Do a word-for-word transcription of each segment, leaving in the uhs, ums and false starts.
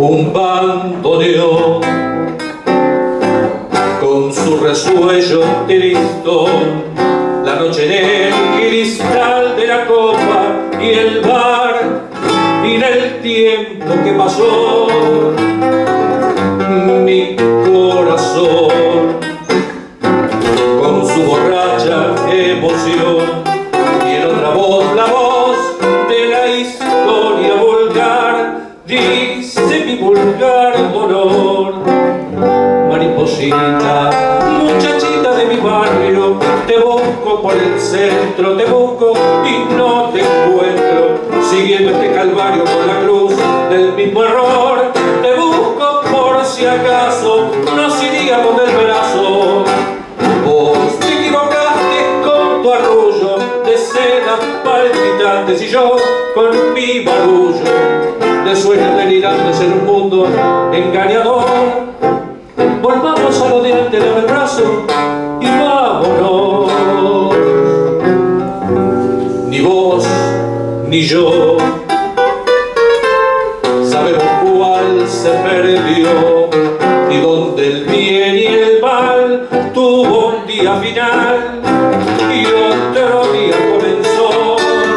un bandoneón con su resuello tristón, la noche en el cristal de la copa y el bar, y en el tiempo que pasó mi corazón con su borracha emoción, y en otra voz la voz de la historia vulgar dice mi vulgar dolor. Mariposita, muchachita de mi barrio, te busco por el centro, te busco y no te encuentro, siguiendo este calvario por la cruz del mismo error. Te busco por si acaso nos iríamos del brazo. Vos te equivocaste con tu arrullo de seda palpitantes y yo con mi barullo de sueños delirantes en un mundo engañador. Volvamos a lo de antes, dame el brazo y vámonos. Ni vos ni yo sabemos cuál se perdió, ni dónde el bien y el mal tuvo un día final y otro día comenzó.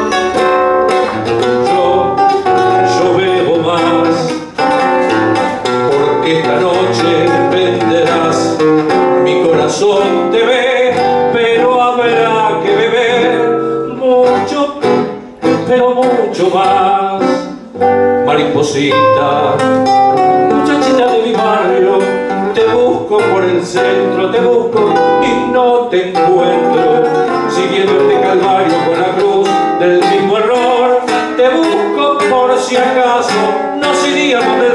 Yo, yo bebo más, porque esta noche venderás. Mi corazón te ve, pero habrá que beber mucho, pero mucho más. Mariposita, muchachita de mi barrio, te busco por el centro, te busco y no te encuentro, siguiendo este calvario con la cruz del mismo error. Te busco por si acaso nos iríamos de